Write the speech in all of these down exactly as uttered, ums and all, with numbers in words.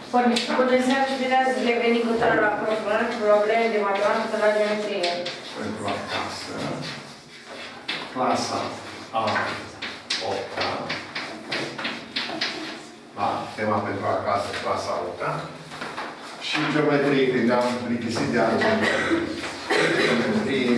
Bună seara și bine ați revenit cu toată la probleme de matematică la geometrie. Pentru acasă, clasa a opta, da, tema pentru acasă, clasa a opta, și geometrie, când am plictisit de anul geometrie.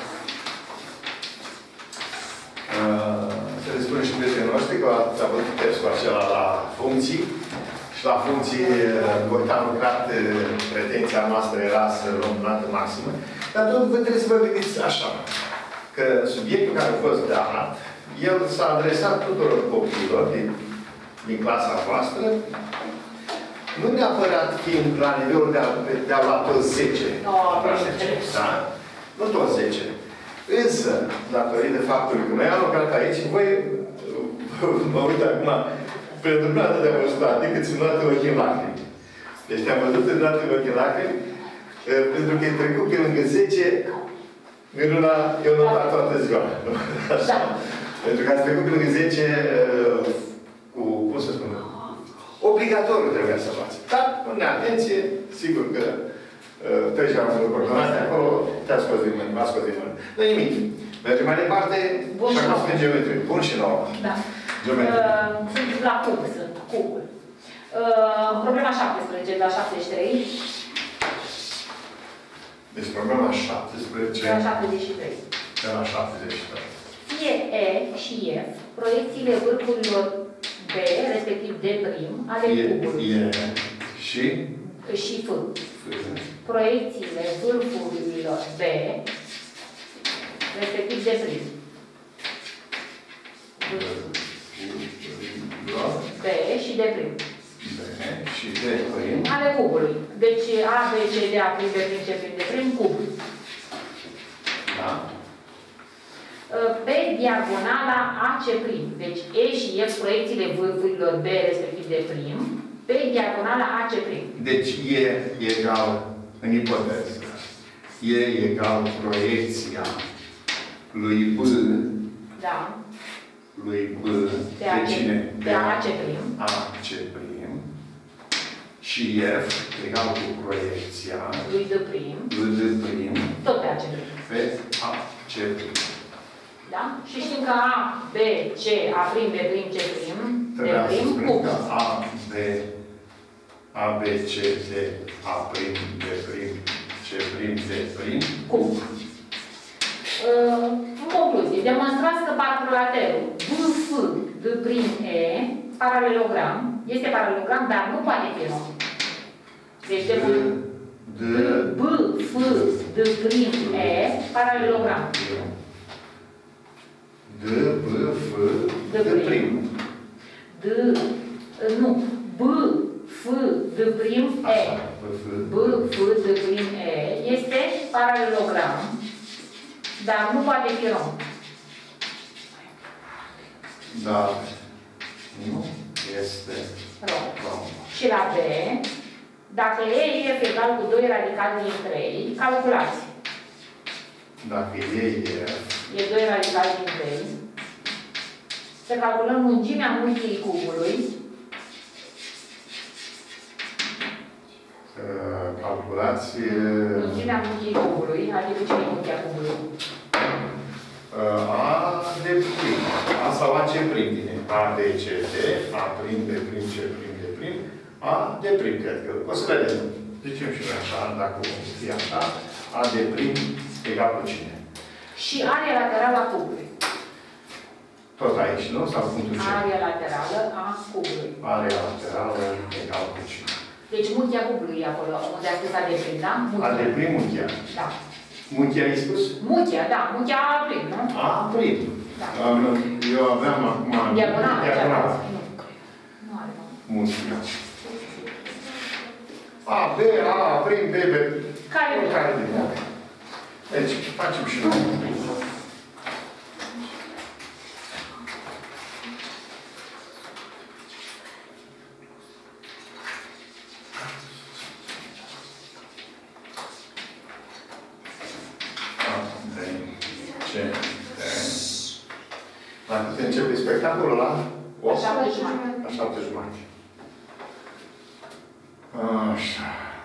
Să le spunem și prietenii noștri că ați avut testul acela la funcții. Și la funcții, am lucrat, pretenția noastră era să luăm notă maximă. Dar tot vă trebuie să vă gândiți așa, că subiectul care a fost dat, el s-a adresat tuturor copiilor din, din clasa voastră, nu neapărat fiind la nivelul de a, de a lua toți zece. Oh, da? Nu toți zece. Însă, datorită faptului că noi am lucrat aici, voi, mă uit acum, pentru nu atât de văzut, decât sunt luate ochii în lacrimi. Deci te-am văzut în luate ochii în lacrimi, pentru că e trecut pe lângă zece, Miruna, eu nu am dat toată ziua. Așa. Pentru că ați trecut pe lângă zece, cu, cum să spun, obligatoriu trebuia să faci. Dar, în neatenție, sigur că treceam în coordonate acolo, te-a scos din mână, m-a scos din mână. Nu nimic. Mergem mai departe Bun și acum spune geometrie. Bun și nouă. Da. Geometrie. Uh, sunt la cub, sunt cubul. Uh, problema șaptesprezece, la șaptezeci și trei. Deci problema șaptesprezece. De la șaptezeci și trei. De la șaptezeci și trei. Fie E și F, proiecțiile vârfurilor B, respectiv D', ale cubului. E și? Și F. F. Proiecțiile vârfurilor B, respectiv D'. B și D'. B și D'. Ale cubului. Deci A, B, C, D, A, B, C, D, D', cub. Da. Pe diagonala A C'. Deci E și F, proiecțiile vârfurilor B, respectiv D', pe diagonala A C'. Deci E egal, în ipoteză, E egal proiecția lui B. Da. Lui B. De, de cine? De A C'. A C'. Și F egal cu proiecția lui D'. Lui D'. Tot pe A C'. Pe A C'. Da? Și știm că A, B, C, A', B', C', Trebuia să D', spunem cub. că A, B, A, B, C, D, A', D', C', D', cub. În concluzie, demonstrați că paralelul B F D' E, paralelogram, este paralelogram, dar nu poate fi rom. Deci de B F D' E, paralelogram. D, B, F, D'. D, nu, B F D' E. B F D' E este paralelogram, dar nu poate fi rom. Dar nu este rom. rom. Și la B, dacă E e egal cu doi radicali din trei, calculați. Dacă E e... E doi radicali din trei. Să calculăm lungimea multiei cubului. Uh, calculați... Lungimea multiei cubului, adică ce e multia cubului? Uh, A de prim. A sau A ce prim bine. A de C D, A prim, B prim, C prim, D prim. A de prim, cred că. O să vedem. Zicem și noi așa, dacă o fie așa. A de prim egal cu cine? Și area laterală a cubului. Tot aici, nu? Sau punctul C? Area laterală a cubului. Area laterală egal cu cine? Deci multia cubului e acolo, unde a spus A de prim, da? Multia. A de prim, munchia. Da. Munchia ai spus? Multia, da. Multia A prim, nu? A prim. Da. Eu aveam acum... Diagonală. Diagonală. Nu. Nu are, nu. Munchia. A, B, A, prim, B, B. Care e? Care e? Deci, facem și noi. La cât începe spectacolul ăla? La șapte jumătate. La șapte jumătate. Așa.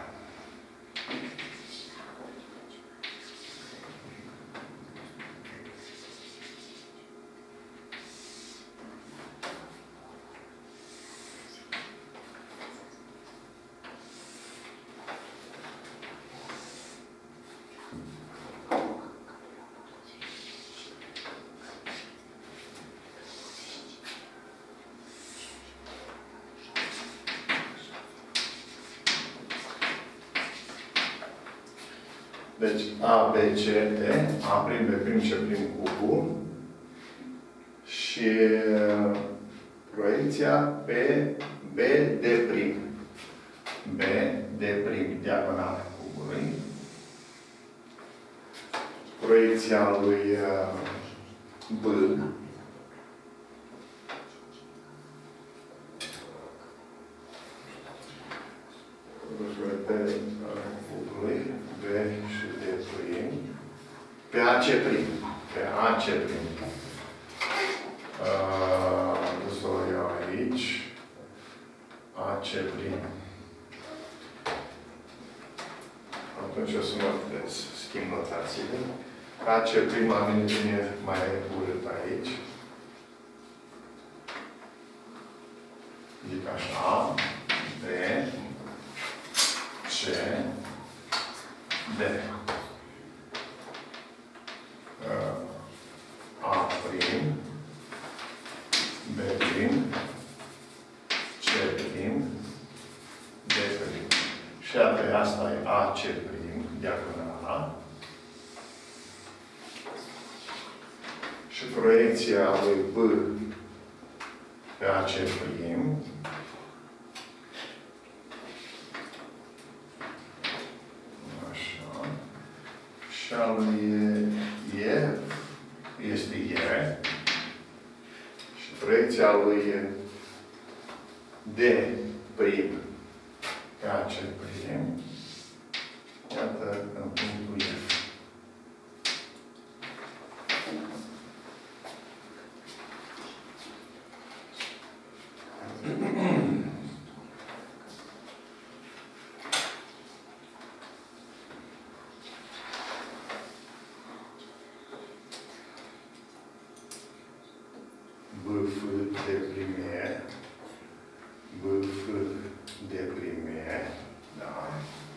Deci, A, B, C, D, A prim, B prim, C prim cu Q și proiecția pe B, D prim. B, D prim, diagonală cubului. Proiecția lui B, pe cubului, B și D prim, pe A C prim, pe A C prim. Să o iau aici. A C prim. Atunci o să notez, schimb notațiile. A C prim a venit mai urât aici. Zic așa. B, C, D. A prim, B prim, C prim, D prim. Și apoi asta e A C prim, diagonala. Și proiecția lui B pe A C prim. Așa. Și a lui E este E. Și proiecția lui D prim pe A C prim. Iată în punctul F. B, F, D prim E, B, F, D prim E, da.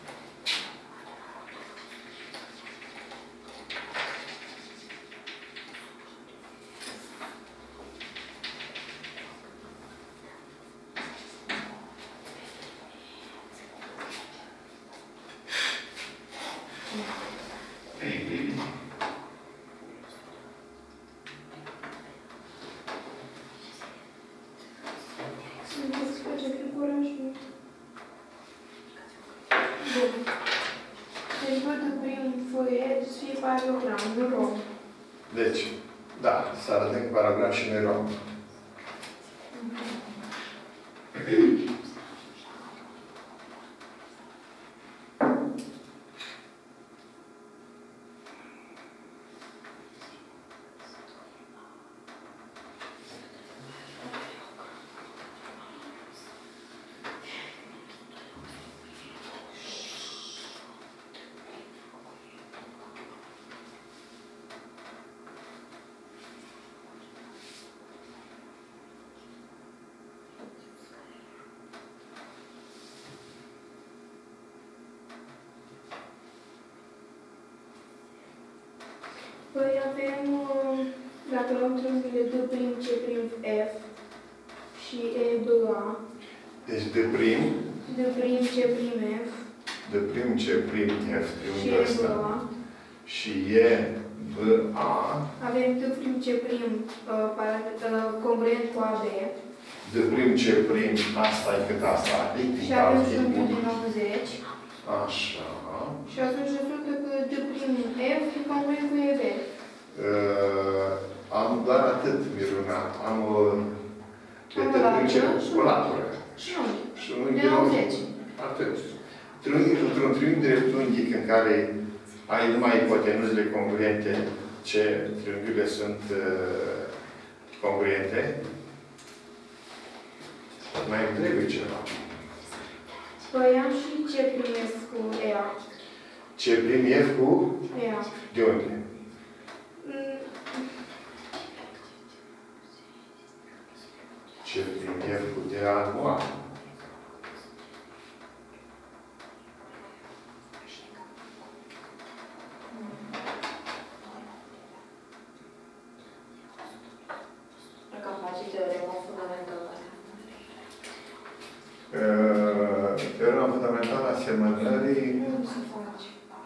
Deci, da, să arătăm cu paragram și noi rom. Păi avem, dacă luăm triunghiile D prim, C prim, F și E, B, A. Deci D prim, D prim, C prim, F. D prim, C prim, F, Și triunghiul E, B, ăsta. A. Și E, B, A. Avem D prim, C prim, uh, congruent cu A B. D prim, C prim, asta e cât asta. Și avem triunghiul de nouăzeci. Așa. Și atunci rezultă că D prim, F e congruent cu E B. Uh, am doar atât, Miruna. Am o... Am o latură și o latură. Și unghi. Și un De nouăzeci. Atât. Într-un triunghi dreptunghic în care ai numai ipotenuzele congruente, ce triunghiurile sunt uh, congruente, mai trebuie ceva. Păi am și ce primesc cu E A. Ce prim F cu? E A. De unde? Mm, Ce prim F cu de A cu A. Dacă am face teorema fundamentală. Teorema fundamentală a asemănării. Nu se face.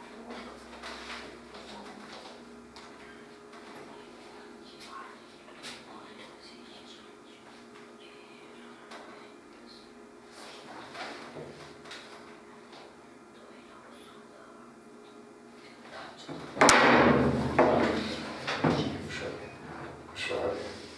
Ușor.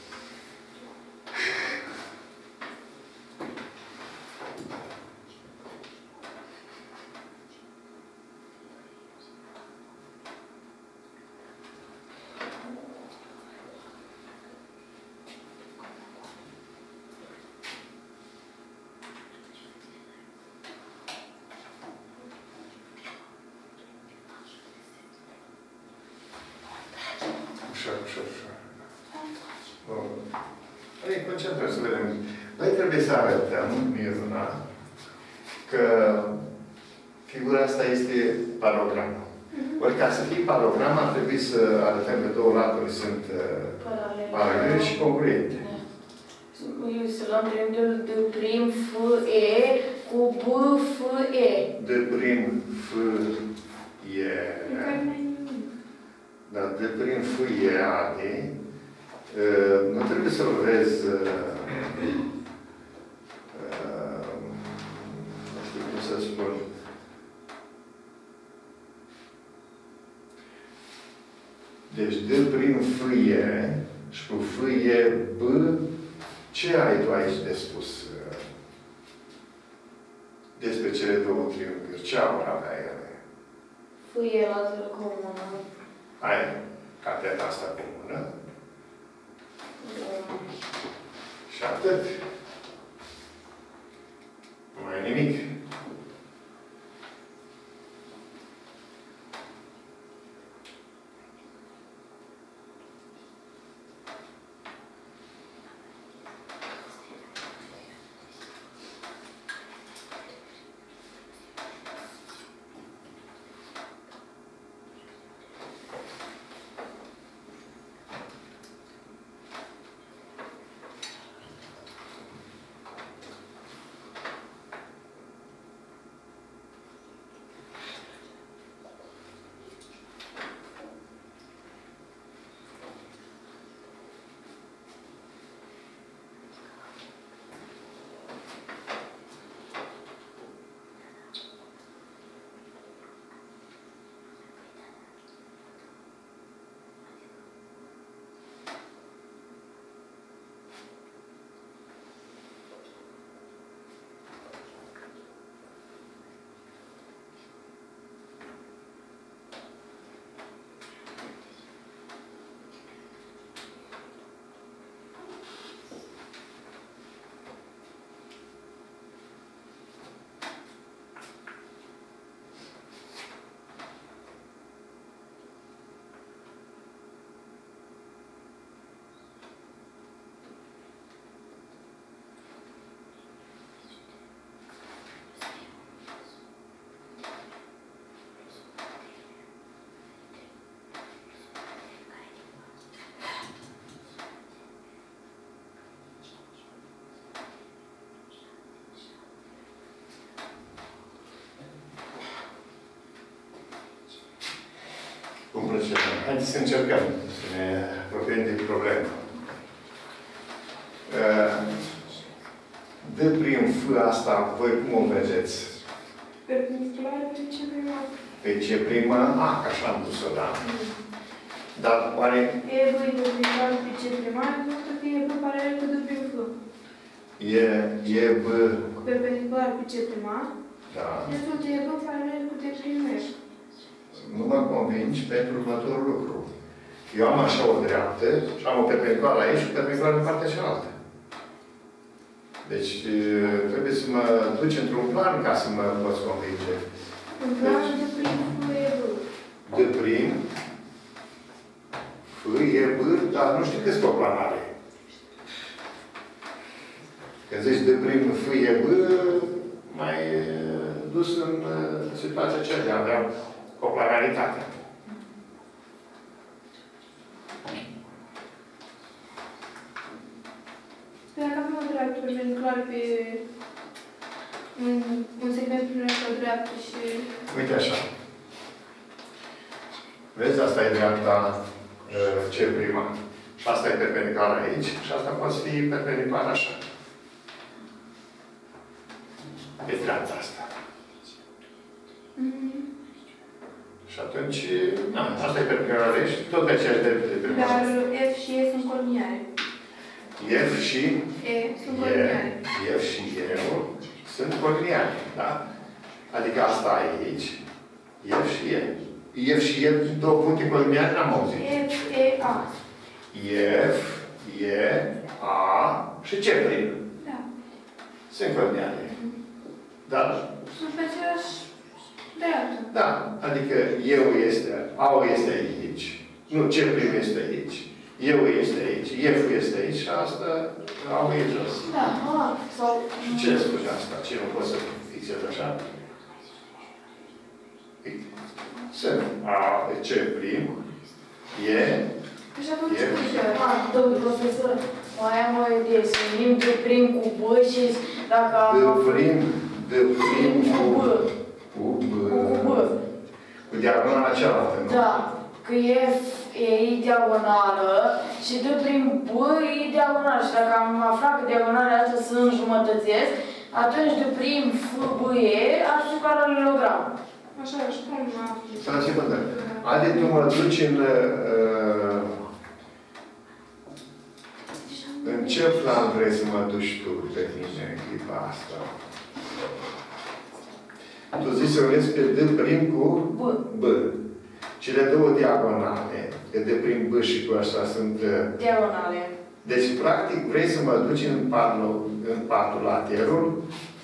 Ușor, ușor, ușor. Bun. Hai, concentrăm să vedem. Noi trebuie să arătăm, Miruna, că figura asta este parogramă. Ori ca să fie parogramă, ar trebui să arătăm că două laturi sunt uh, paralele și congruente. Eu să luăm triunghiul D prim F E cu B F E. D prim F E. în care n-ai nimic. Dar D prim F E A D. Uh, nu trebuie să-l vezi uh, uh, nu știu cum să spun. Deci D prim F E și cu F E B, ce ai tu aici de spus uh, despre cele două triunghiuri? Ce aur avea ele? F E latură comună. Ai cateta asta comună și atât. Nu mai e nimic. Cum procedăm? Haideți să încercăm să ne apropiem de problemă. De prin F asta, voi cum o vedeți? Perpendicular pe ce prima. Pe ce primă? A, că așa am pus-o, da. Dar oare... E B perpendicular pe ce prima, nu să fie B paralel cu D prim F. E, e B... Perpendicular pe ce prima. Da. Rezultă E B paralel cu D prim F. Nu mă convingi pentru următorul lucru. Eu am așa o dreaptă și am o perpendiculară aici și o perpendiculară în partea cealaltă. Deci trebuie să mă duci într-un plan ca să mă poți convinge. Un plan de prim F e B. De prim F e B, dar nu știu câți coplan are. Când zici de prim F e B, mai dus în situația aceea de a avea coplanaritate. Dacă avem o dreaptă perpendiculară pe un, un segment primește o dreaptă și... Uite așa. Vezi, asta e dreapta C prima. Și asta e perpendiculară aici. Și asta poate fi perpendiculară așa. Pe dreapta asta. Mm-hmm. Și atunci, na, asta e perpendiculară aici. Tot pe aceeași dreptă de perpendiculară. Dar F și E sunt coliniare. F și E sunt coliniare. F și E sunt coliniare, da? Adică asta aici, F și E. F și E, două puncte coliniare, n-am auzit. F, E, A. F, E, A și C prim. Da. Sunt coliniare. Dar, Sunt pe aceeași dreaptă. da, adică eu este, A este aici. Nu, C prim este aici. Eu este aici, F este aici și asta au e jos. Da, a, sau... Și ce spune asta? Ce nu pot să fixez așa? Sunt A, C prim, E, Și atunci E. cu ce? A, domnul profesor, mai am o idee, să venim de prim cu B și dacă am... D prim, D prim cu B. cu B. Cu B. Cu diagonala cealaltă, nu? Da, că F e diagonală și D prim B e diagonală. Și dacă am aflat că diagonalele astea sunt înjumătățesc, atunci D prim F B E ar fi paralelogram. Așa, și cum afli? Să ce mă dă. Adi, tu mă duci în... Uh, în ce plan vrei să mă duci tu pe mine în clipa asta? Tu zici să unesc pe D prim cu B. B. Cele două diagonale, că D prim B și cu așa sunt... Uh, Diagonale. deci, practic, vrei să mă duci în patul, în patul laterul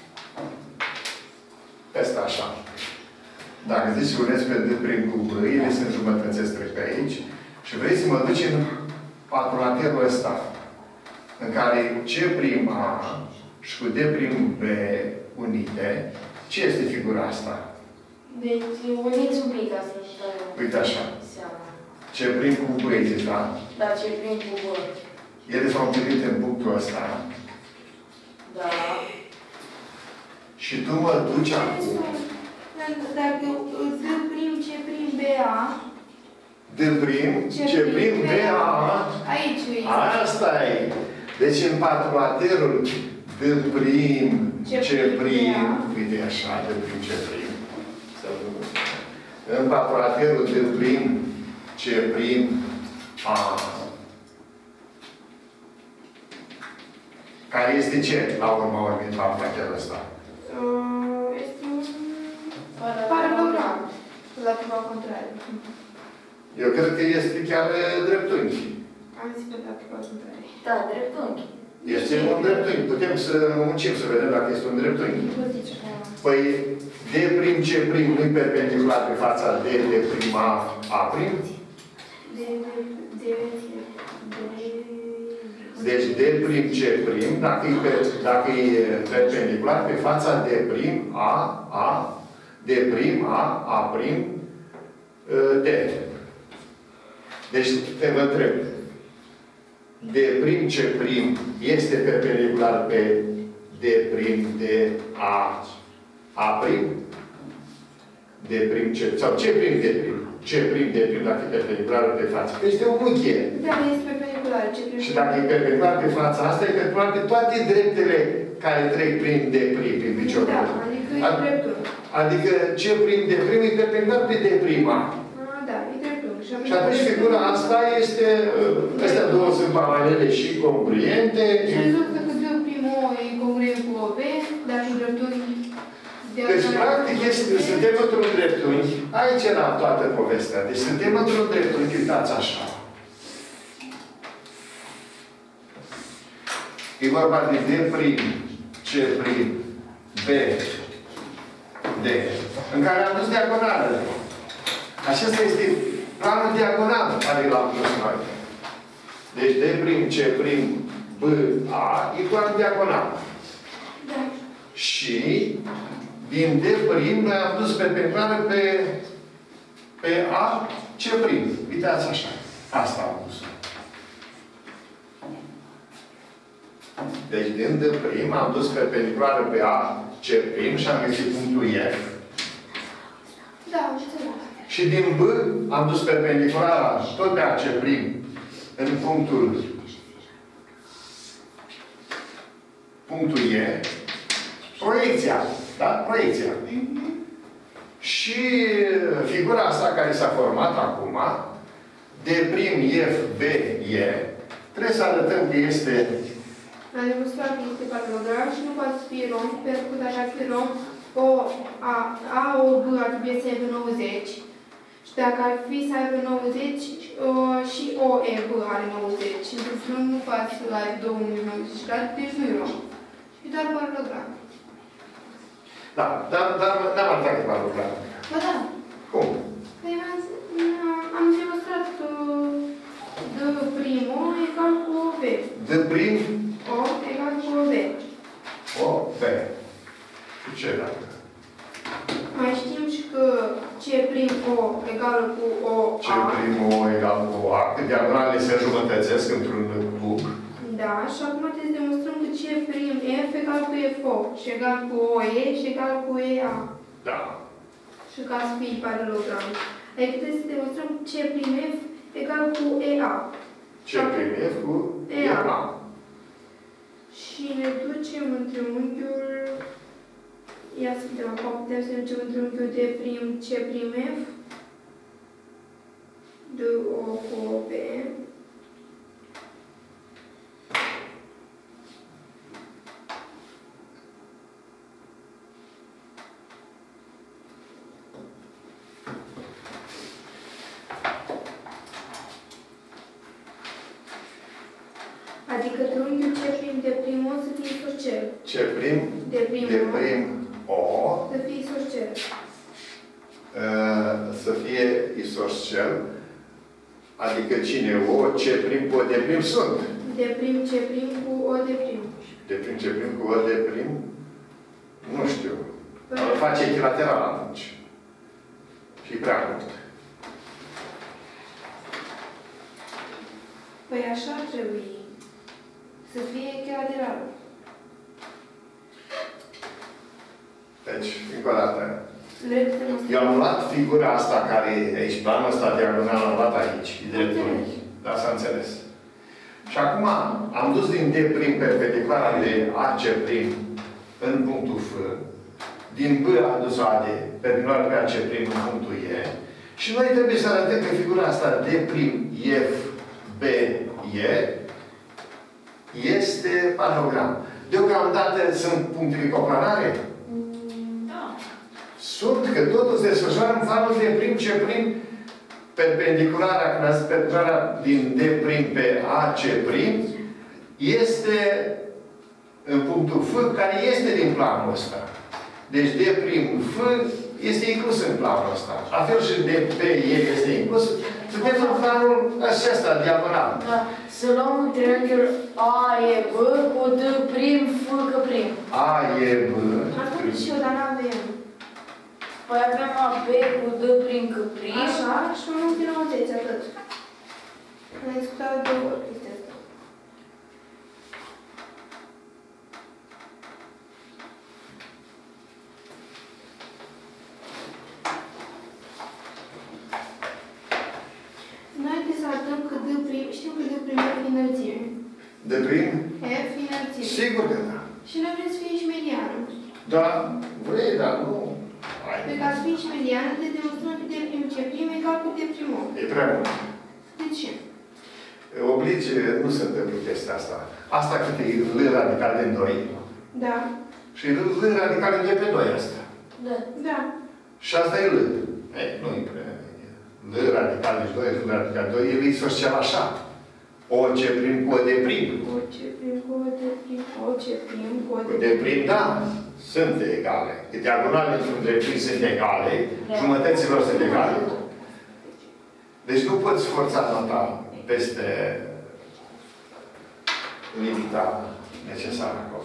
peste așa. Dacă zici că unesc pe D prim cu B, ele sunt jumătățesc trec pe aici și vrei să mă duci în patul laterul ăsta, în care C prim A și cu D prim B unite, ce este figura asta? Deci, uniți un pic ca să dau Uite așa. seama. C prim cu B, zici, da? Da, ce prim cu B. Ele s-au întâlnit în punctul ăsta. Da. Și tu mă duci acum. Dacă D prim, C prim, B, A. D prim, C prim, B, A. Aici e. Asta e. Deci în patrulaterul D prim, C prim, uite așa, D prim, C prim. În patrulaterul D prim, C prim, A. Care este ce, la urma urmei, patrulaterul ăsta? Este un paralelogram. La prima contrară. Eu cred că este chiar dreptunghi. Am zis pe la prima contrară. Da, dreptunghi. Este un dreptunghi. Putem să muncim să vedem dacă este un dreptunghi. Vă zice că... Păi, D prim, C prim nu-i perpendicular pe fața D, D prim, A, A prim? De... De... De... Deci D prim, C prim, dacă e, pe, dacă e perpendicular pe fața D prim, A, A, D prim, A, A prim, D. Deci te vă întreb. D prim, C prim este perpendicular pe D prim, D, A, A prim? D prim, C, sau C prim, D prim. C prim, D prim, dacă e perpendicular pe față. Este o unghie. Da, este perpendicular. Ce prim? Și dacă e perpendicular pe fața asta, e perpendicular pe toate dreptele care trec prin D prim, prin piciorul. Da, adică e dreptul. Adică C prim, D prim e perpendicular pe D prima. Da, e dreptul. Și atunci figura asta este, astea două sunt paralele și congruente. Și rezultă că D prim O e congruent cu O B, dar și dreptunghi. Deci, practic, este, suntem într-un dreptunghi. Aici era toată povestea. Deci, suntem într-un dreptunghi, uitați așa. E vorba de D prim, C prim B D, în care am dus diagonalele. Acesta este planul diagonal care l-am pus noi. Deci D prim C prim B A e planul diagonal. Da. Și din D prim noi am dus perpendiculară pe, pe A C prim. Uitați așa. Asta am pus. Deci din D prim am dus perpendiculară pe A C prim și am găsit punctul F. Da, înțeleg. Și din B am dus perpendiculara tot pe A C prim în punctul punctul E. Proiecția. Da? Proiecția. Și figura asta care s-a format acum, D prim F B E, trebuie să arătăm că este. Am demonstrat că este paralogram și nu poate să fie romb, pentru că dacă ar fi romb, o A, A, O, B ar trebui să aibă nouăzeci. Și dacă ar fi să aibă nouăzeci, o, și O, E, B are nouăzeci. Și într-un nu poate să aibă două nouăzeci grade, deci nu e romb. E doar paralogram. Da, dar n-am arătat că paralogram. Ba da. Cum? Păi am demonstrat că D primul egal cu B. D prim O egal cu B. O, B. Și ce dacă? Mai știm și că C prim O egală cu O C A. prim O egal cu A, că diagonalele se înjumătățesc într-un cub. Da, și acum trebuie să demonstrăm că C prim F egal cu F O și egal cu O E și egal cu E A. Da. Și ca să fie paralogram. Adică trebuie să demonstrăm C prim F egal cu E A. C prim F cu E A. Și ne ducem în triunghiul. Ia să vedem acum, putem să ne ducem în triunghiul D prim C prim F. D O cu O B. Adică triunghiul C prim D prim O să fie isoscel. C prim D prim D prim O să fie isoscel. să fie isoscel. Adică cine? O, C prim cu O D prim sunt. D prim C prim cu O D prim. D prim C prim cu O D prim? Nu știu. Îl face echilateral atunci. Și prea mult. Păi așa ar trebui. Să fie echilateral. Deci, încă o dată. Eu am luat figura asta care e aici, planul ăsta diagonal, am luat aici, dreptului. Da, s-a înțeles. Și acum am dus din D prim perpendiculara de A C prim în punctul F. Din B am dus A D perpendiculara pe A C prim în punctul E. Și noi trebuie să arătăm că figura asta D prim F B E este paralogram. Deocamdată sunt punctele coplanare? Da. Sunt, că totul se desfășoară în falul D prim C prim perpendiculara, perpendiculara din D prim pe A C prim este în punctul F, care este din planul ăsta. Deci D prim F este inclus în planul ăsta. La fel și D P E este inclus. Suntem în planul acesta, diagonal. Da. Să luăm triunghiul A E B cu D prim F C prim. A E B. Atunci și eu, dar n-avem. Păi avem A B cu D prim C prim. Așa, și mai mult din nouăzeci, atât. Am discutat de două ori chestia asta. Noi trebuie să arătăm că D prim, știm că D prim e înălțime. D prim? F înălțime. Sigur că da. Și noi vrem să fie și mediană. Da, vrei, dar nu. Hai. Pe ca să fie și mediană, te demonstrăm că D prim C prim egal cu D prim O. E prea mult. De ce? Obligi, nu se întâmplă chestia asta. Asta cât e L radical din doi. Da. Și L radical din doi pe doi asta. Da. Da. Și asta e L. Ei, nu e prea. L radical din doi, L radical din doi, el e isoscel așa. O C prim cu O de prim. O C prim cu O de prim. O C prim cu O Cu de prim, da, sunt egale. Diagonalele între prim sunt egale, Da. jumătăților sunt egale. Deci nu poți forța nota peste limita necesară acolo.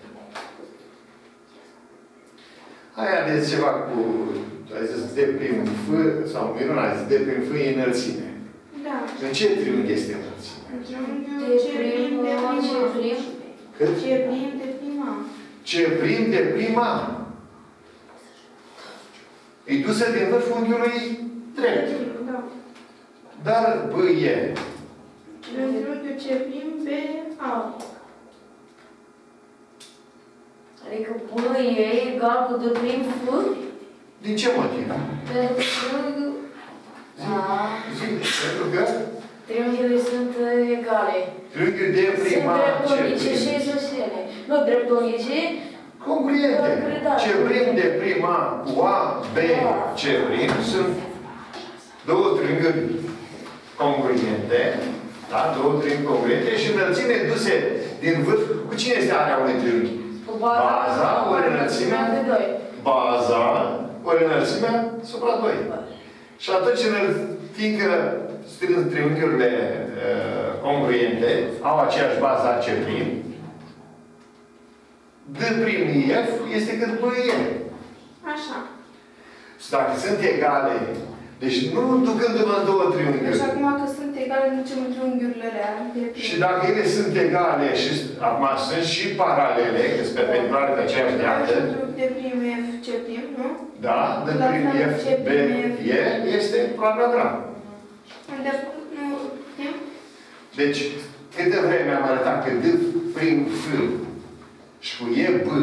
Aia de ceva cu, ai zis, de prim F, sau minunat, ai zis, de prim F e înălțime. Da. În ce triunghi este înălțime? În triunghiul De C prim de prim, prima. C prim. Cât? C prim de prima. C prim de prima. E dusă din vârful unghiului drept. Da. Dar B e. În triunghiul C prim B A. Adică B e egal cu D prim F? Din ce motiv? Pentru că... Ah. Zi, pentru că Triunghiile sunt egale. triunghiul de Sunt prima C dreptunghice prim. și isoscele. Nu dreptunghice. Congruente. C prim de prima cu A, B, C prim sunt două triunghiuri congruente. Da? Două triunghiuri congruente și înălțime duse din vârf. Cu cine este area unui triunghi? Cu Baza ori înălțimea de doi. Baza ori înălțimea supra doi. Și atunci, fiindcă strâng triunghiurile uh, congruente, au aceeași bază A C prim, D prim F este cât B E. Așa. Și dacă sunt egale, deci nu ducându-mă în două triunghiuri. Deci acum că sunt egale, ducem în triunghiurile alea. Și dacă ele sunt egale și acum sunt și paralele, că sunt perpendiculare pe aceeași dreaptă, De prim F C prim, nu? da, D prim F B E este paralogram. Unde nu știm? Deci, câte vreme am arătat că D prim F și cu E B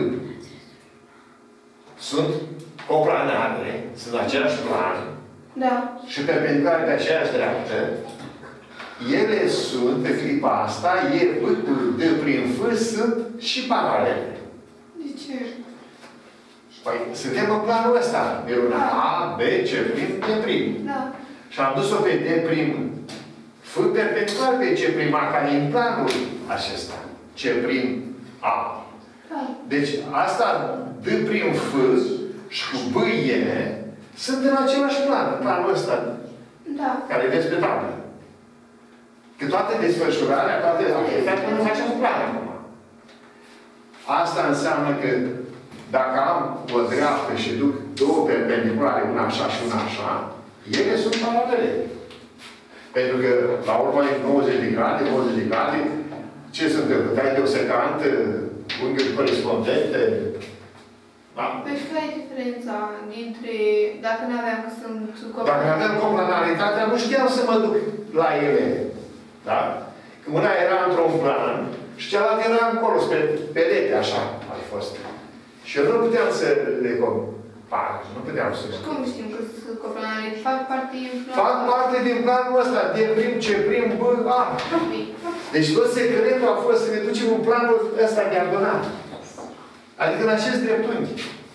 sunt coplanare, sunt în același plan, Da. și perpendiculare pe aceeași dreaptă, ele sunt, pe clipa asta, E B cu D prim F sunt și paralele. De ce? Păi, suntem în planul ăsta. Miruna A, B, C prim, D prim. Da. Și am dus-o pe D prim F perpendicular pe C prim A, care e în planul acesta. C prim A. Da. Deci, asta, D prim F și cu B E, sunt în același plan, în planul ăsta, Da. care veți pe tablă. Că toate desfășurarea, toate activitatea nu facem un plan acum. Asta înseamnă că dacă am o dreaptă și duc două perpendiculare, una așa și una așa, ele sunt paralele. Pentru că, la urmă, e nouăzeci de grade, nouăzeci de grade, ce se întâmplă? Tai de o secant, unghiuri corespondente. Da? Deci care e diferența dintre, dacă nu aveam că sunt Dacă aveam complanaritatea, nu știam să mă duc la ele. Da? Că una era într-un plan și cealaltă era încolo, spre perete, așa a fost. Și eu nu puteam să le compar. Nu puteam să le Și cum știm că sunt coplanare? Fac parte din plan? fac parte din planul ăsta. D prim, C prim, B, A. Deci tot secretul a fost să ne ducem în planul ăsta diagonal. Adică în acest dreptunghi.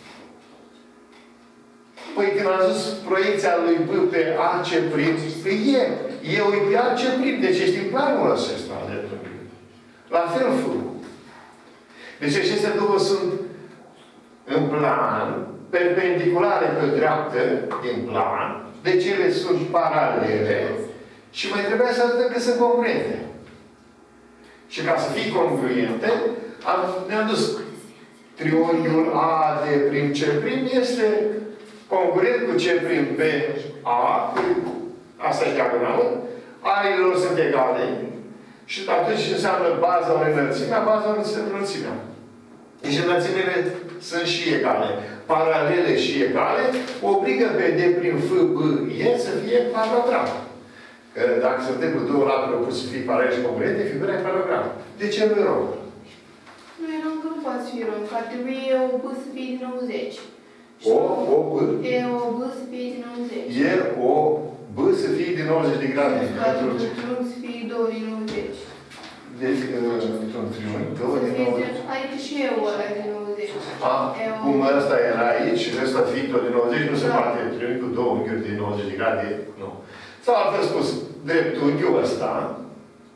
Păi când am zis proiecția lui B pe A C prim, păi e. Eu e pe A C prim. Deci ești în planul acesta al dreptunghiului. La fel F. Deci acestea două sunt în plan, perpendiculare pe dreaptă din plan, deci ele sunt paralele și mai trebuia să arătăm că sunt congruente. Și ca să fie congruente, am, ne-am dus triunghiul A D prim C prim este congruent cu C prim B A, asta e diagonală, arele lor sunt egale și atunci înseamnă baza ori înălțimea, baza ori înălțimea. Deci înălțimile sunt și egale. Paralele și egale obligă pe D prin F, B, E să fie paralogram. Că dacă se întâmplă două laturi opuse să fie paralele și congruente, figura e paralogram. De ce nu e rog? Nu e rog că nu poate fi rog, că ar trebui E O B să fie din nouăzeci. O, O, B. E O B să fie din nouăzeci. E, O, B să fie din nouăzeci de grade. Deci triunghi să fie două din nouăzeci. Deci, într-un triunghi, două din nouăzeci. Adică și eu ăla din nouăzeci. A, cum ăsta era aici și ăsta fiind tot din nouăzeci, nu se poate triunghi cu două unghiuri din nouăzeci de grade, nu. Sau altfel spus, dreptunghiul ăsta,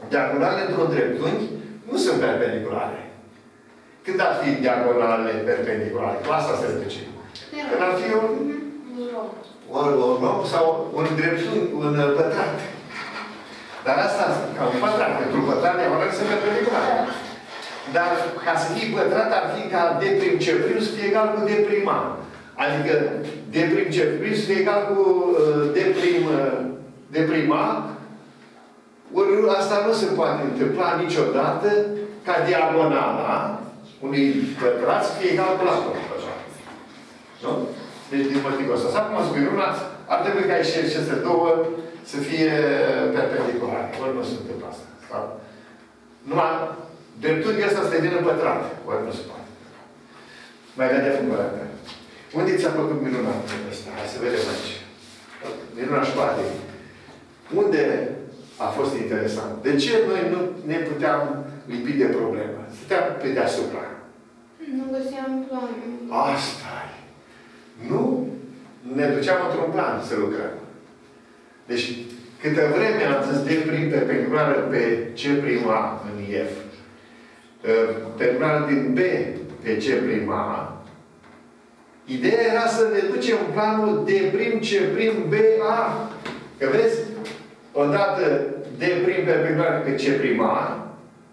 diagonalele într-un dreptunghi nu sunt perpendiculare. Când ar fi diagonalele perpendiculare? Cu asta se reduce. Când ar fi un, un, un rom sau un dreptunghi, un pătrat. Dar asta, ca un pătrat, pentru un pătrat, diagonalele sunt perpendiculare. Dar ca să fie pătrat, ar fi ca d prim c prim să fie egal cu d prim a. Adică d prim c prim să fie egal cu d prim, d prim a. Ori asta nu se poate întâmpla niciodată ca diagonala unui pătrat să fie egal cu latul. Nu? Deci din motivul ăsta. Sau cum a spus una, ar trebui ca și aceste două să fie perpendiculare. Ori nu se întâmplă asta. Sau? Numai dreptunghiul ăsta să devină pătrat. Ori nu se poate. Mai vedem în bărată. Unde ți-a plăcut minunat ăsta? Hai să vedem aici. Minunat șpate. Unde a fost interesant? De ce noi nu ne puteam lipi de problemă? Stăteam pe deasupra. Nu găseam planul. Asta-i. Nu ne duceam într-un plan să lucrăm. Deci, câtă vreme am zis de prim perpendiculară pe C prim A în F, perpendiculară din B pe C prim A, ideea era să ne ducem planul D prim C prim B A. Că vezi? Odată D prim perpendiculară pe C prim A,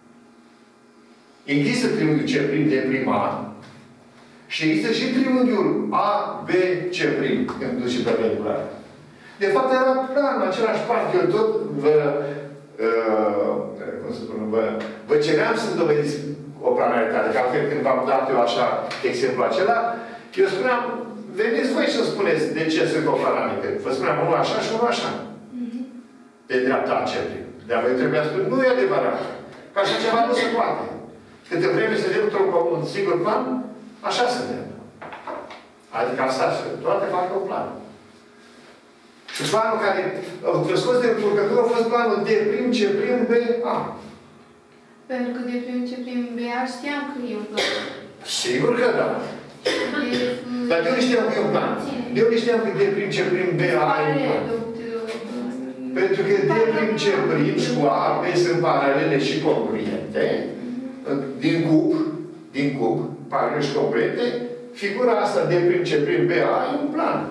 există triunghiul C prim D prim A și există și triunghiul A B C prim când duci perpendicular. De fapt, era planul, același part. Eu tot vă, uh, cum să spun, vă, vă ceream să dovediți o planaritate. Că altfel, când v-am dat eu așa exemplu acela, eu spuneam, veniți voi să spuneți de ce sunt o planaritate. Vă spuneam unul așa și unul așa. Pe dreapta A C prim. Dar voi trebuia să spun, nu e adevărat. Că așa ceva nu se poate. Câte vreme se dă într-un singur plan, așa suntem. Adică asta, toate fac un plan. Și planul care a fost de încurcătură a fost planul D prim, C prim, B, A. Pentru că D prim, C prim, B, A știam că e un plan. Sigur că da. Dar de unde știam că e un plan? De unde știam că D prim, C prim, B, A e un plan? Pentru că D prim, C prim și cu A, B sunt paralele și congruente. Din cub, din cub, paralele și congruente, figura asta D prim, C prim, B, A e un plan.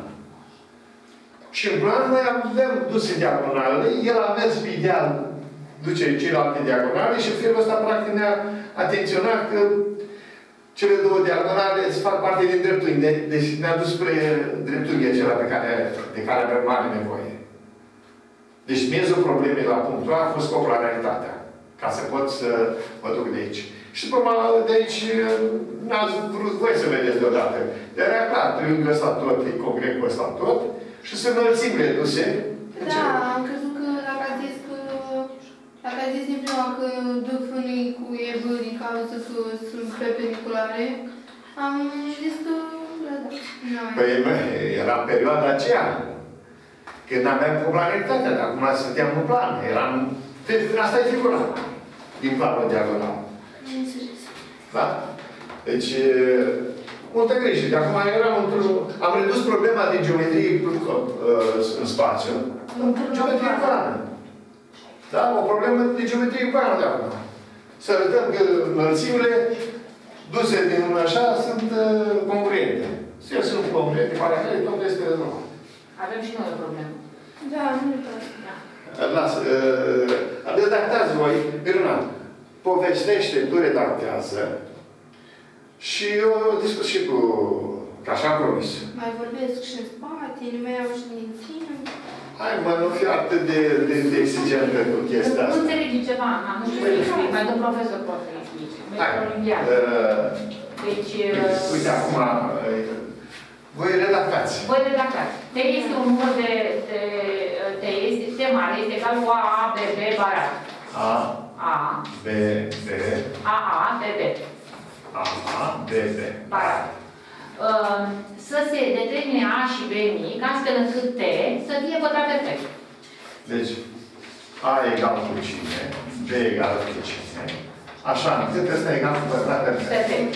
Și în plan noi avem duse diagonalele, el a mers pe ideal, duce celelalte diagonale și în felul ăsta practic ne-a atenționat că cele două diagonale se fac parte din dreptunghi. Deci ne-a dus spre dreptunghi acela pe care, de care avem mare nevoie. Deci miezul problemei la punctul A a fost coplanaritatea. Ca să pot să mă duc de aici. Și după de aici n-ați vrut voi să vedeți deodată. Dar era clar, triunghiul ăsta tot, e congruent cu ăsta tot. Și sunt înălțimile duse. Da, am crezut că dacă a zis că dacă a zis din prima că D F nu-i cu E B din cauza că sunt perpendiculare, am zis că da. Păi era în perioada aceea. Când aveam popularitate, dar acum suntem în plan. Eram... Asta e figura. Din planul diagonal. Da? Deci... multă grijă. De acum eram într-un... Am redus problema de geometrie în spațiu. Geometrie plană. Da? O problemă de geometrie plană de acum. Să arătăm că înălțimile duse din așa sunt uh, congruente. Se sunt congruente, paralele, tot este rezolvat. Avem și noi o problemă. Da, nu e da. Lasă. Uh, redactați voi. Miruna, povestește, tu redactează. Și eu discut și cu... Ca așa am promis. Mai vorbesc și în spate, nu mai au și din tine. Hai, mă, nu fi atât de, de, de exigentă cu chestia asta. Nu înțelegi ceva, Ana, nu știu să explic. Mai domn profesor poate să explice. Hai. Deci... Uite, acum... Voi redactați. Voi redactați. T este un număr de... T este... T mare este egal cu A, A, B, B, barat. A. A. B, B. A, A, B, B. A, A, B, B. Barat. Să se determine A și B mic, astfel încât T să fie pătrat perfect. Deci, A egal cu cine, B egal cu cine. Așa, încât ăsta egal cu pătrat perfect. Perfect.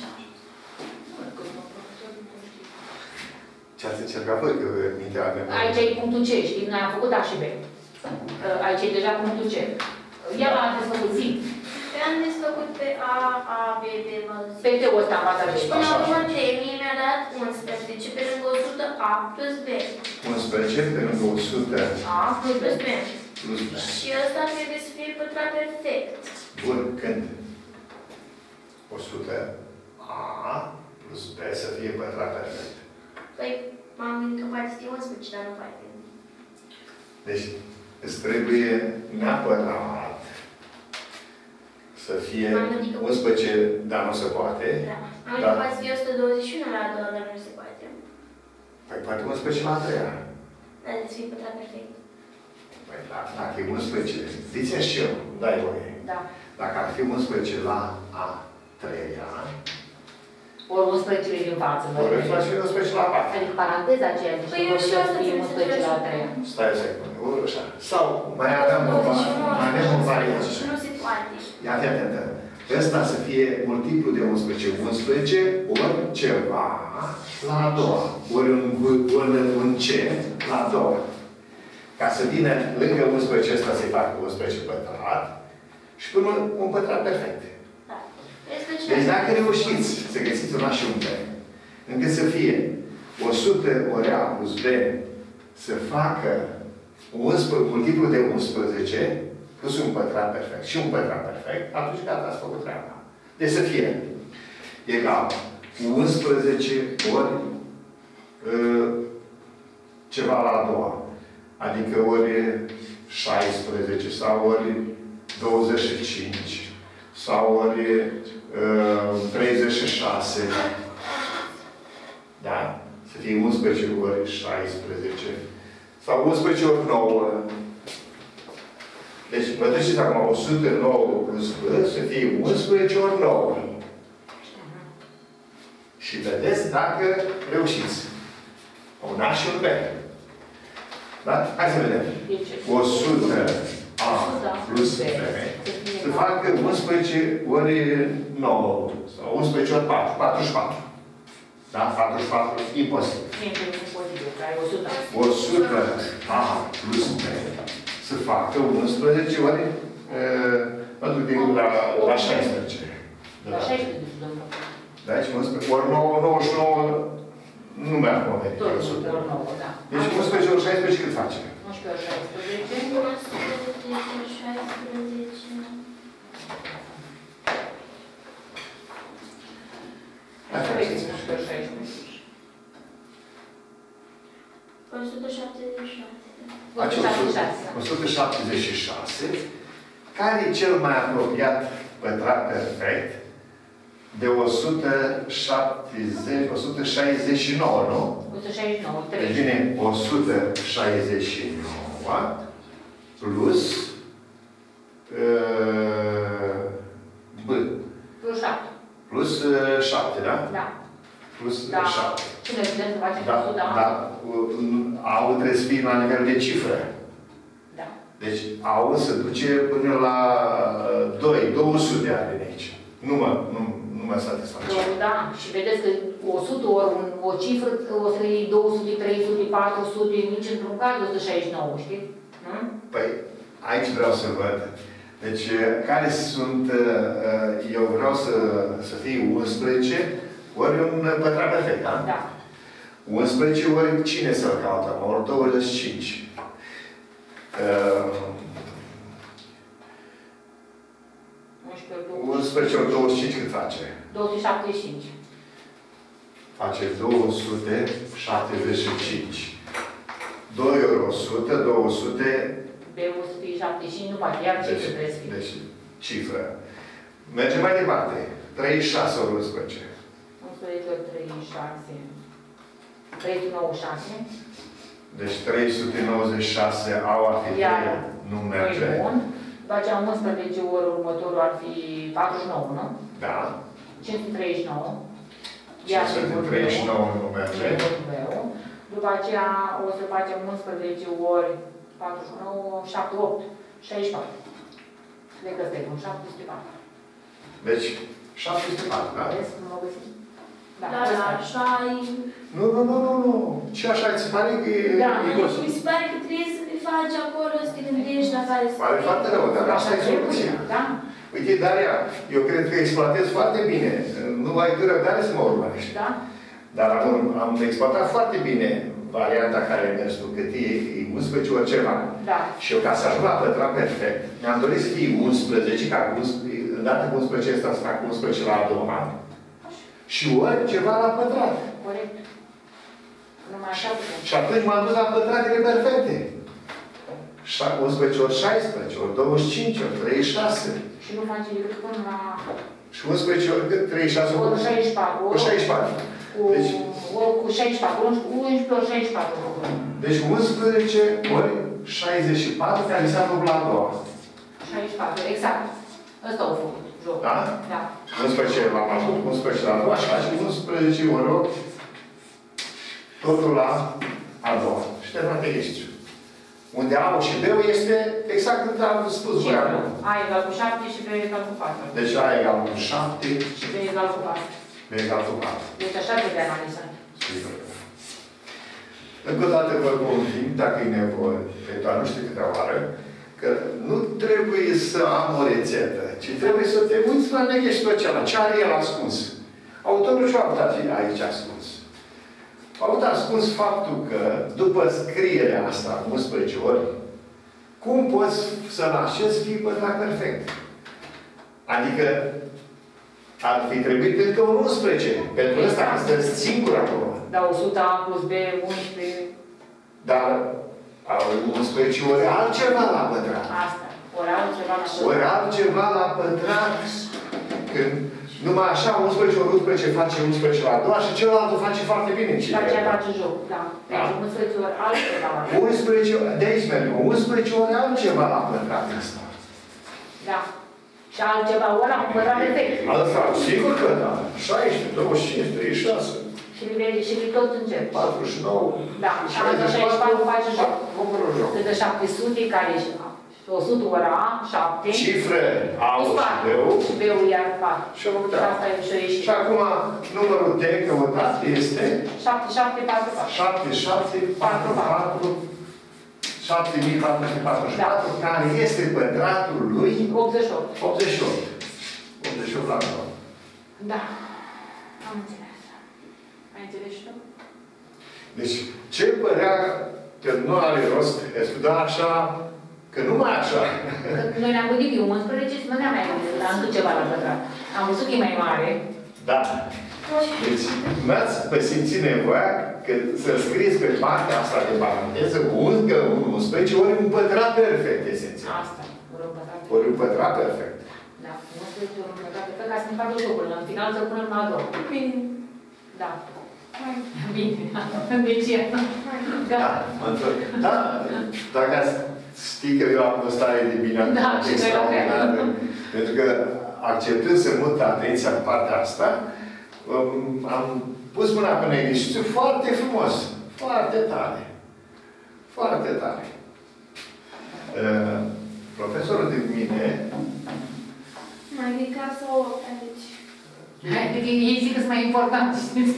Ce ați încercat voi, că mintea avem... Aici e punctul C, știi? Noi am făcut A și B. Aici e deja punctul C. El a desfăcut zi. Pe am desfăcut pe A, A, B, B, mă zic. Pe te ăsta în fața de Și până la urmă T, mie mi-a dat unsprezece pe lângă o sută A plus B. unsprezece pe lângă o sută A plus B. Plus B. plus B. Și ăsta trebuie să fie pătrat perfect. Bun, când? o sută A plus B să fie pătrat perfect. Păi, m-am gândit că poate să fie unsprezece, dar nu poate. Deci, îți trebuie neapărat să fie unsprezece, dar nu se poate. Da. Am gândit că poate să fie o sută douăzeci și unu la a doua, dar nu se poate. Păi poate unsprezece la a treia. Dar trebuie să fie pătrat perfect. Păi dacă, dacă e unsprezece, ziceți și eu, dai voie. Da. Dacă ar fi unsprezece la a treia, Ori unsprezece din față. ori face unsprezece la a patra. Adică paranteza aceea zice Păi că eu și să asta fie trebuie să unsprezece la a treia. Stai o secundă, ori așa. Sau mai avem o mai avem o variantă. Și nu se poate. Ia fi atentă. Ăsta să fie multiplu de unsprezece. unsprezece ori ceva la a doua. Ori un, ori un C la a doua. Ca să vină lângă unsprezece ăsta să-i facă unsprezece pătrat și până un pătrat perfect. Da. Deci dacă reușiți să găsiți un A și un B, încât să fie o sută ori A plus B să facă unsprezece, multiplu de unsprezece plus un pătrat perfect și un pătrat perfect, atunci gata, ați făcut treaba. Deci să fie egal unsprezece ori uh, ceva la a doua. Adică ori șaisprezece sau ori douăzeci și cinci sau ori uh, treizeci și șase. Da? Să fie unsprezece ori șaisprezece sau unsprezece ori nouă. Deci, vă duceți acum o sută nouă plus B să fie unsprezece ori nouă. Și vedeți dacă reușiți. Un A și un B. Da? Hai să vedem. o sută A plus B să facă unsprezece ori nouă. Sau unsprezece ori patru. patruzeci și patru. Da? patruzeci și patru. Imposibil. o sută A plus B să facă unsprezece ori mă duc din la, la șaisprezece. La șaisprezece, domnul. Da? Deci unsprezece ori nouăzeci și nouă nu mi-ar conveni. Tot ori nouă, da. Deci unsprezece ori șaisprezece cât face? unsprezece ori șaisprezece. unsprezece, șaisprezece. Asta e unsprezece ori șaisprezece. o sută șaptezeci și șase. o sută șaptezeci și șase. Care e cel mai apropiat pătrat perfect de o sută șaptezeci, o sută șaizeci și nouă, nu? o sută șaizeci și nouă, Deci trei. vine o sută șaizeci și nouă plus uh, B. Plus șapte. Plus uh, șapte, da? Da. Plus Da. șapte. Cine putem să facem Da, o sută? da. A-ul trebuie să fie la nivel de cifră. Da. Deci A-ul se duce până la doi, două sute are de aici. Nu mă, nu, nu mă satisface. Da, și vedeți că o sută ori un, o cifră, o să iei două sute, trei sute, patru sute, nici într-un caz o sută șaizeci și nouă, știi? Hmm? Păi, aici vreau să văd. Deci, care sunt, eu vreau să, să fie unsprezece ori un pătrat perfect, da? Da. unsprezece ori cine să-l caută? Ori douăzeci și cinci. unsprezece ori douăzeci și cinci cât face? două sute șaptezeci și cinci. Face două sute șaptezeci și cinci. doi ori o sută, două sute. Pe o sută șaptezeci și cinci nu poate, iar cifră Deci, trebuie să fie. deci, cifră. Mergem mai departe. treizeci și șase ori unsprezece. unsprezece ori treizeci și șase. trei sute nouăzeci și șase. Deci trei sute nouăzeci și șase au ar fi Iar, nu merge. bun. După aceea unsprezece ori următorul ar fi patruzeci și nouă, nu? Da. cinci sute treizeci și nouă. cinci sute treizeci și nouă nu merge. După aceea o să facem unsprezece ori patruzeci și nouă, șapte, opt, șaizeci și patru. Cred că ăsta e bun, șapte sute patru. Deci, șapte sute patru, da? Vezi cum mă găsim? Da, Dar ăsta. așa e... Nu, nu, nu, nu, nu. Ce așa îți pare că e... Da, e Mi se pare că trebuie să, de faci acolo, să te gândești la care să Pare foarte rău, dar asta e soluția. Da? Uite, Daria, eu cred că exploatez foarte bine. Nu ai tu răbdare să mă urmărești. Da? Dar am, am exploatat foarte bine varianta care ai mers tu, cât e, e unsprezece ori ceva. Da. Și eu, ca să ajung la pătrat perfect, mi-am dorit să fie unsprezece, ca îndată cu unsprezece ăsta să fac unsprezece la a doua. Și ori ceva la pătrat. Corect. Numai așa putem. Și atunci m-am dus la pătratele perfecte. unsprezece ori șaisprezece, ori douăzeci și cinci, ori treizeci și șase. Și nu face decât până la... Și unsprezece ori cât? treizeci și șase ori? Ori șaizeci și patru. Ori șaizeci și patru. Cu, Deci, cu șaizeci și patru. unsprezece ori șaizeci și patru. deci unsprezece ori șaizeci și patru, care înseamnă la a doua. șaizeci și patru, exact. Ăsta au făcut jocul. Da? Da. unsprezece la a doua, unsprezece la a doua și faci unsprezece ori opt, totul la a doua. Și terminat exercițiul. Unde A și B este exact cât am spus voi acum. A egal cu șapte și B egal cu patru. Deci A egal cu șapte Și B egal cu patru. B egal cu patru. Deci așa trebuie analizat. Încă o dată vă convin, dacă e nevoie, pentru a nu știu câte oară, că nu trebuie să am o rețetă, ci trebuie să te uiți la neghești tot ceala. Ce are el ascuns? Autorul și-a avut aici ascuns. A avut ascuns faptul că, după scrierea asta, unsprezece ori, cum poți să-l așezi fii pătrat perfect? Adică, ar fi trebuit încă un unsprezece. Pentru ăsta, că stă singur acolo. Da, o sută A plus B, unsprezece. Dar, unsprezece ori altceva la pătrat. Asta. Ori altceva la pătrat. Ori altceva la pătrat. Când numai așa, unsprezece ori unsprezece face unsprezece la a doua și celălalt o face foarte bine. Și aceea face joc, da. Deci unsprezece ori altceva la pătrat. unsprezece, de aici merg. unsprezece ori altceva la pătrat ăsta. Da. Și altceva ori la pătrat perfect. Asta, sigur că da. șaisprezece, douăzeci și cinci, treizeci și șase. Și le și le tot încep. patruzeci și nouă. Da. Și șaizeci și patru face joc. Cât de șapte sute, care e o sută ori A, șapte. Cifre A și B-ul. Și B-ul iar patru. Și am Și asta e și o ieșit. Și acum, numărul T căutat este șapte șapte patru patru. șapte șapte patru patru șapte mii patru sute patruzeci și patru, care este pătratul lui optzeci și opt. optzeci și opt. optzeci și opt la nouă. Da. Am înțeles. Ai înțeles și tu? Deci, ce părea că nu are rost, este doar așa, că nu mai așa. Noi ne-am gândit că unsprezece și nu ne-am mai gândit, dar am ceva la pătrat. Am văzut că e mai mare. Da. Deci, n-ați simțit nevoia că să scrieți pe partea asta de paranteză încă unsprezece ori un pătrat perfect, esențial. Asta, ori un pătrat. Ori un pătrat perfect. Da, unsprezece ori un pătrat perfect, ca să ne facă jocul. În final să punem la două. Bine. Da. Hai. Bine. Deci e. Da. Da. Dacă ați știi că eu am o stare de bine da, și noi la fel. Pentru că, acceptând să mut atenția în partea asta, am pus mâna pe exercițiu foarte frumos. Foarte tare. Foarte tare. Uh, profesorul de mine... Mai ridicat sau opt aici? Adică ei zic că sunt mai importanti, știți?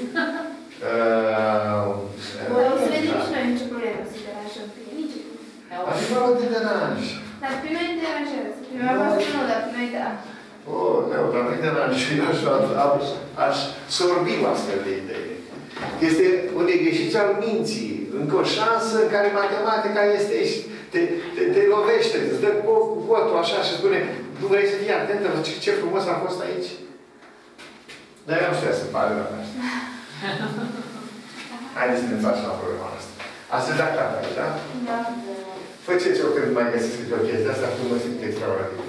O să vedem și noi nicio problemă să deranjăm pe ei. Nici Adevărul de deranj. Dar pe noi ne deranjează. Pe mea voastră nu, dar pe noi da. Oh, nu, dar nu-i deranj. Eu aș, aș sorbi o astfel de idee. Este un exercițiu al minții. Încă o șansă în care matematica este te, te, te lovește, îți dă cu cotul așa și spune nu vrei să fii atentă la ce, ce frumos a fost aici? Dar eu nu știu să pare la asta. Haideți să ne facem la problema asta. Asta e dacă aici, da? Da. Faceți-o când mai găsiți câte o chestie asta, cum mă simt extraordinar.